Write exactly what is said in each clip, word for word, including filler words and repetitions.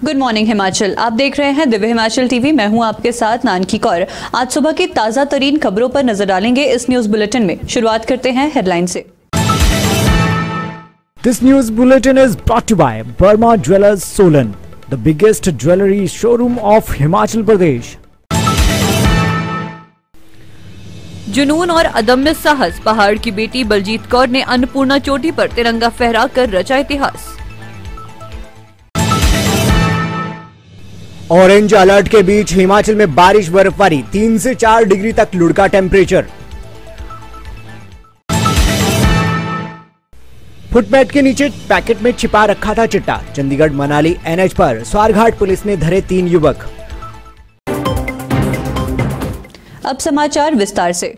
Good morning Himachal. आप देख रहे हैं दिव्य हिमाचल टीवी। मैं हूं आपके साथ नानकी कौर। आज सुबह की ताजा तरीन खबरों पर नजर डालेंगे इस न्यूज बुलेटिन में। शुरुआत करते हैं हेडलाइन से। This news bulletin is brought to you by Burma Jewellers Solan, the biggest jewelry showroom of Himachal Pradesh. जुनून और अदम्य साहस, पहाड़ की बेटी बलजीत कौर ने अन्नपूर्णा चोटी पर तिरंगा फहराकर रचा इतिहास। ऑरेंज अलर्ट के बीच हिमाचल में बारिश बर्फबारी, तीन से चार डिग्री तक लुढ़का टेम्परेचर। फुटपैथ के नीचे पैकेट में छिपा रखा था चिट्टा, चंडीगढ़ मनाली एनएच पर स्वारघाट पुलिस ने धरे तीन युवक। अब समाचार विस्तार से।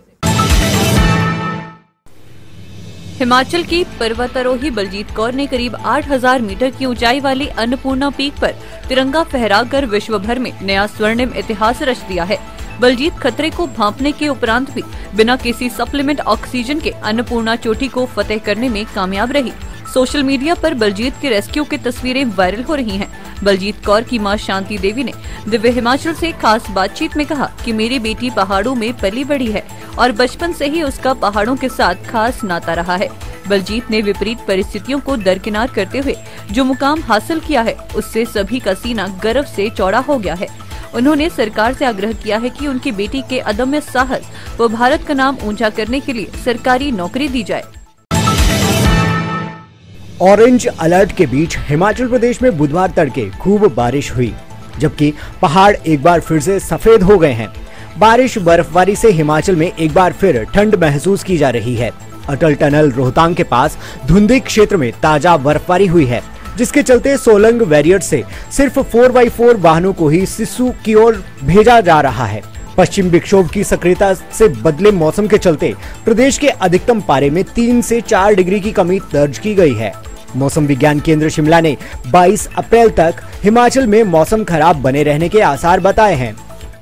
हिमाचल की पर्वतारोही बलजीत कौर ने करीब आठ हज़ार मीटर की ऊंचाई वाली अन्नपूर्णा पीक पर तिरंगा फहराकर विश्व भर में नया स्वर्णिम इतिहास रच दिया है। बलजीत खतरे को भांपने के उपरांत भी बिना किसी सप्लीमेंट ऑक्सीजन के अन्नपूर्णा चोटी को फतेह करने में कामयाब रही। सोशल मीडिया पर बलजीत के रेस्क्यू की तस्वीरें वायरल हो रही हैं। बलजीत कौर की मां शांति देवी ने दिव्य हिमाचल से खास बातचीत में कहा कि मेरी बेटी पहाड़ों में पली बड़ी है और बचपन से ही उसका पहाड़ों के साथ खास नाता रहा है। बलजीत ने विपरीत परिस्थितियों को दरकिनार करते हुए जो मुकाम हासिल किया है, उससे सभी का सीना गर्व से चौड़ा हो गया है। उन्होंने सरकार से आग्रह किया है कि उनकी बेटी के अदम्य साहस व भारत का नाम ऊंचा करने के लिए सरकारी नौकरी दी जाए। ऑरेंज अलर्ट के बीच हिमाचल प्रदेश में बुधवार तड़के खूब बारिश हुई, जबकि पहाड़ एक बार फिर से सफेद हो गए हैं। बारिश बर्फबारी से हिमाचल में एक बार फिर ठंड महसूस की जा रही है। अटल टनल रोहतांग के पास धुंधी क्षेत्र में ताजा बर्फबारी हुई है, जिसके चलते सोलंग वैरियर से सिर्फ फोर बाई फोर वाहनों को ही सिस्सू की ओर भेजा जा रहा है। पश्चिम विक्षोभ की सक्रियता से बदले मौसम के चलते प्रदेश के अधिकतम पारे में तीन से चार डिग्री की कमी दर्ज की गई है। मौसम विज्ञान केंद्र शिमला ने बाईस अप्रैल तक हिमाचल में मौसम खराब बने रहने के आसार बताए हैं।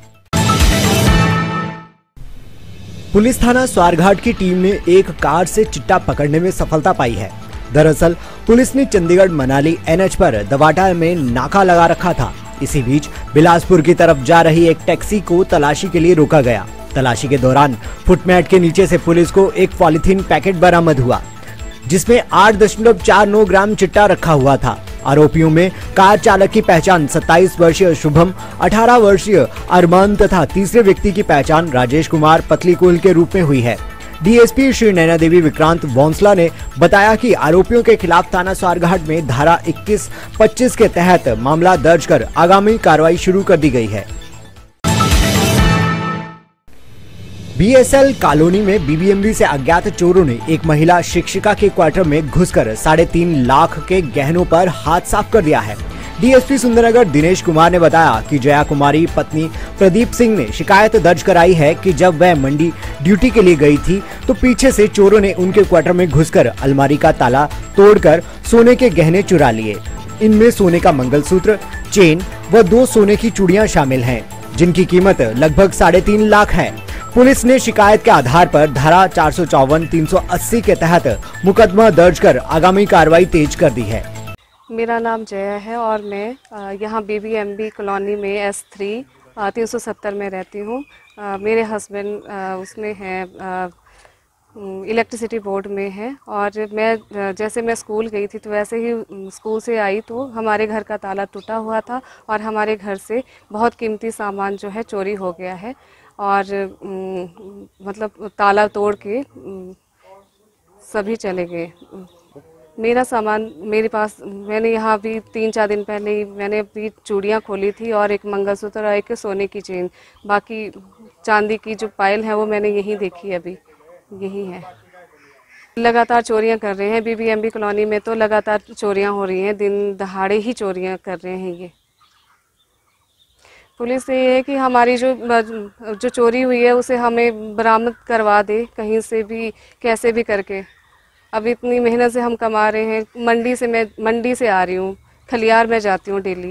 पुलिस थाना स्वारघाट की टीम ने एक कार से चिट्टा पकड़ने में सफलता पाई है। दरअसल पुलिस ने चंडीगढ़ मनाली एनएच पर दवाटा में नाका लगा रखा था। इसी बीच बिलासपुर की तरफ जा रही एक टैक्सी को तलाशी के लिए रोका गया। तलाशी के दौरान फुटमैट के नीचे से पुलिस को एक पॉलीथीन पैकेट बरामद हुआ, जिसमें आठ दशमलव चार नौ ग्राम चिट्टा रखा हुआ था। आरोपियों में कार चालक की पहचान सत्ताईस वर्षीय शुभम, अठारह वर्षीय अरमान तथा तीसरे व्यक्ति की पहचान राजेश कुमार पतलीकुल के रूप में हुई है। डीएसपी श्री नैना देवी विक्रांत वोंसला ने बताया कि आरोपियों के खिलाफ थाना स्वारघाट में धारा इक्कीस पच्चीस के तहत मामला दर्ज कर आगामी कार्रवाई शुरू कर दी गई है। बीएसएल कॉलोनी में बीबीएमबी से अज्ञात चोरों ने एक महिला शिक्षिका के क्वार्टर में घुसकर साढ़े तीन लाख के गहनों पर हाथ साफ कर दिया है। डीएसपी सुंदरनगर दिनेश कुमार ने बताया कि जया कुमारी पत्नी प्रदीप सिंह ने शिकायत दर्ज कराई है कि जब वह मंडी ड्यूटी के लिए गई थी तो पीछे से चोरों ने उनके क्वार्टर में घुसकर अलमारी का ताला तोड़कर सोने के गहने चुरा लिए। इनमें सोने का मंगलसूत्र, चेन व दो सोने की चूड़ियां शामिल हैं, जिनकी कीमत लगभग साढ़े तीन लाख है। पुलिस ने शिकायत के आधार पर धारा चार सौ चौवन तीन सौ अस्सी के तहत मुकदमा दर्ज कर आगामी कार्रवाई तेज कर दी है। मेरा नाम जया है और मैं यहाँ बीबीएमबी कॉलोनी में एस थ्री तीन सौ सत्तर में रहती हूँ। मेरे हस्बैंड उसमें हैं, इलेक्ट्रिसिटी बोर्ड में है। और मैं जैसे मैं स्कूल गई थी तो वैसे ही स्कूल से आई तो हमारे घर का ताला टूटा हुआ था और हमारे घर से बहुत कीमती सामान जो है चोरी हो गया है। और मतलब ताला तोड़ के सभी चले गए। मेरा सामान मेरे पास, मैंने यहाँ भी तीन चार दिन पहले ही मैंने अपनी चूड़ियाँ खोली थी और एक मंगलसूत्र और एक सोने की चेन। बाकी चांदी की जो पायल है वो मैंने यहीं देखी, अभी यही है। लगातार चोरियाँ कर रहे हैं बीबीएमबी कॉलोनी में, तो लगातार चोरियाँ हो रही हैं, दिन दहाड़े ही चोरियाँ कर रहे हैं ये। पुलिस से ये है कि हमारी जो जो चोरी हुई है उसे हमें बरामद करवा दे कहीं से भी, कैसे भी करके। अब इतनी मेहनत से हम कमा रहे हैं। मंडी से मैं मंडी से आ रही हूँ, खलियार में जाती हूँ डेली।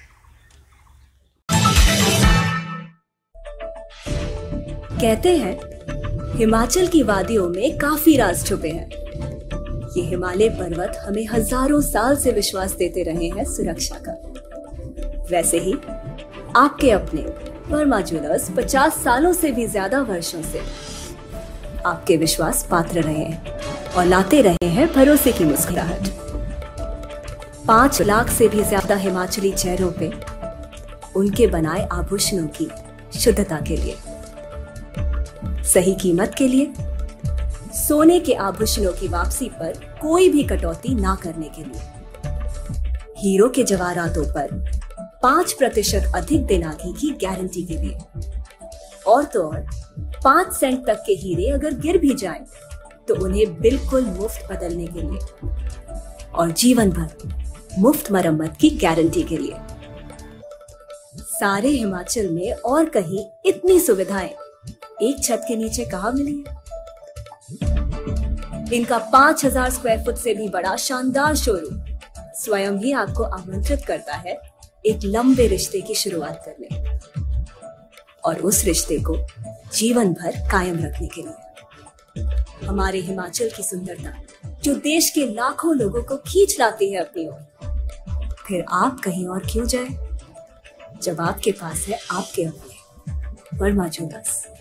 कहते हैं हिमाचल की वादियों में काफी राज छुपे हैं। ये हिमालय पर्वत हमें हजारों साल से विश्वास देते रहे हैं सुरक्षा का। वैसे ही आपके अपने वर्मा ज्वेलर्स पचास सालों से भी ज्यादा वर्षों से आपके विश्वास पात्र रहे हैं और लाते रहे हैं भरोसे की मुस्कुराहट। पांच लाख से भी ज्यादा हिमाचली चेहरों पे उनके बनाए आभूषणों की शुद्धता के लिए, सही कीमत के लिए, सोने के आभूषणों की वापसी पर कोई भी कटौती ना करने के लिए, हीरो के जवाहरातों पर पांच प्रतिशत अधिक दिनागी की गारंटी के लिए, और तो और पांच सेंट तक के हीरे अगर गिर भी जाएं तो उन्हें बिल्कुल मुफ्त बदलने के लिए, और जीवन भर मुफ्त मरम्मत की गारंटी के लिए। सारे हिमाचल में और कहीं इतनी सुविधाएं एक छत के नीचे कहां मिली है? इनका पांच हजार स्क्वायर फुट से भी बड़ा शानदार शोरूम स्वयं ही आपको आमंत्रित करता है एक लंबे रिश्ते की शुरुआत करने, और उस रिश्ते को जीवन भर कायम रखने के लिए। हमारे हिमाचल की सुंदरता जो देश के लाखों लोगों को खींच लाती है अपनी ओर, फिर आप कहीं और क्यों जाए जब आपके पास है आपके अपने वर्मा ज्वेलर्स।